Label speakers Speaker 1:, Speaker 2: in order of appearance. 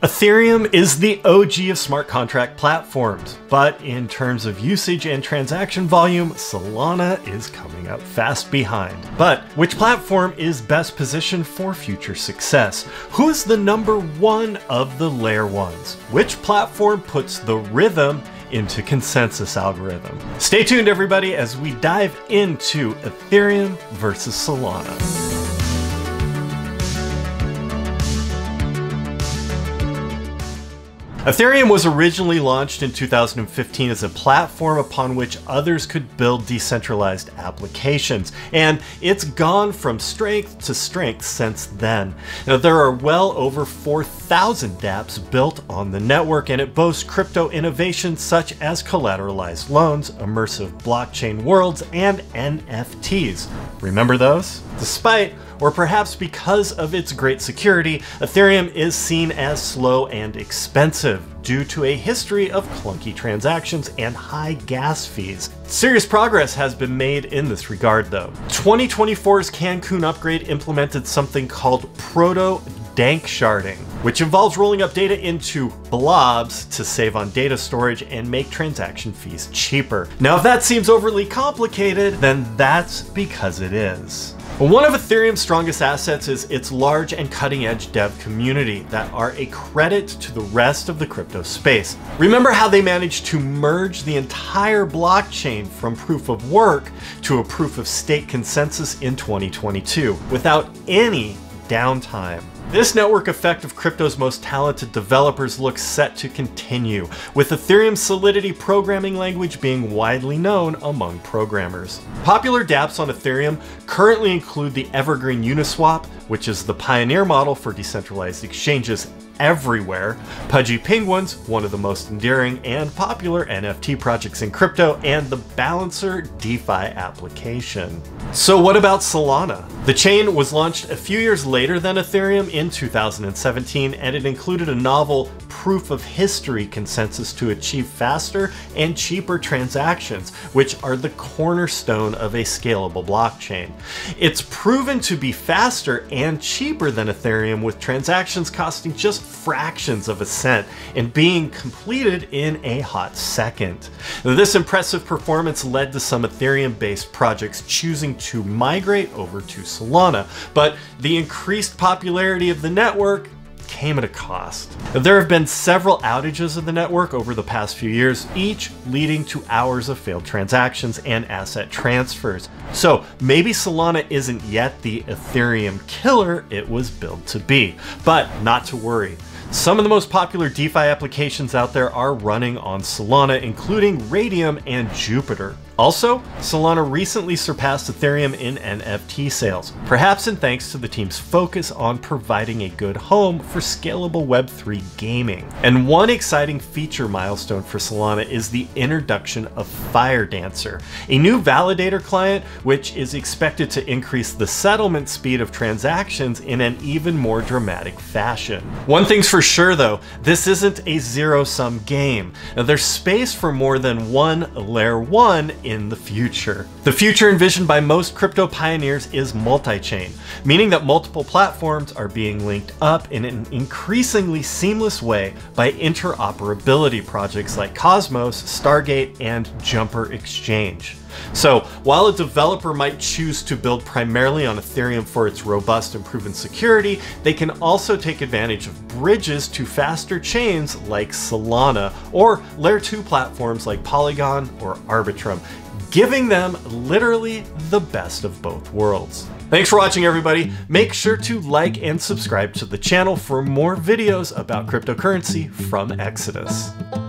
Speaker 1: Ethereum is the OG of smart contract platforms, but in terms of usage and transaction volume, Solana is coming up fast behind. But which platform is best positioned for future success? Who is the #1 of the layer ones? Which platform puts the rhythm into consensus algorithm? Stay tuned, everybody, as we dive into Ethereum versus Solana. Ethereum was originally launched in 2015 as a platform upon which others could build decentralized applications, and it's gone from strength to strength since then. Now, there are well over 4,000 dApps built on the network, and it boasts crypto innovations such as collateralized loans, immersive blockchain worlds, and NFTs. Remember those? Despite, or perhaps because of its great security, Ethereum is seen as slow and expensive due to a history of clunky transactions and high gas fees. Serious progress has been made in this regard though. 2024's Cancun Upgrade implemented something called Proto-Danksharding, which involves rolling up data into blobs to save on data storage and make transaction fees cheaper. Now, if that seems overly complicated, then that's because it is. One of Ethereum's strongest assets is its large and cutting-edge dev community that are a credit to the rest of the crypto space. Remember how they managed to merge the entire blockchain from proof of work to a proof of stake consensus in 2022 without any downtime. This network effect of crypto's most talented developers looks set to continue, with Ethereum's Solidity programming language being widely known among programmers. Popular dApps on Ethereum currently include the evergreen Uniswap, which is the pioneer model for decentralized exchanges everywhere, Pudgy Penguins, one of the most endearing and popular NFT projects in crypto, and the Balancer DeFi application. So what about Solana? The chain was launched a few years later than Ethereum in 2017, and it included a novel proof of history consensus to achieve faster and cheaper transactions, which are the cornerstone of a scalable blockchain. It's proven to be faster and cheaper than Ethereum, with transactions costing just fractions of a cent and being completed in a hot second. This impressive performance led to some Ethereum-based projects choosing to migrate over to Solana, but the increased popularity of the network came at a cost. There have been several outages of the network over the past few years, each leading to hours of failed transactions and asset transfers. So maybe Solana isn't yet the Ethereum killer it was built to be, but not to worry. Some of the most popular DeFi applications out there are running on Solana, including Raydium and Jupiter. Also, Solana recently surpassed Ethereum in NFT sales, perhaps in thanks to the team's focus on providing a good home for scalable Web3 gaming. And one exciting feature milestone for Solana is the introduction of Firedancer, a new validator client which is expected to increase the settlement speed of transactions in an even more dramatic fashion. One thing's for sure though, this isn't a zero-sum game. Now, there's space for more than one layer 1 in the future. The future envisioned by most crypto pioneers is multichain, meaning that multiple platforms are being linked up in an increasingly seamless way by interoperability projects like Cosmos, Stargate, and Jumper Exchange. So while a developer might choose to build primarily on Ethereum for its robust and proven security, they can also take advantage of bridges to faster chains like Solana or layer 2 platforms like Polygon or Arbitrum, giving them literally the best of both worlds. Thanks for watching, everybody. Make sure to like and subscribe to the channel for more videos about cryptocurrency from Exodus.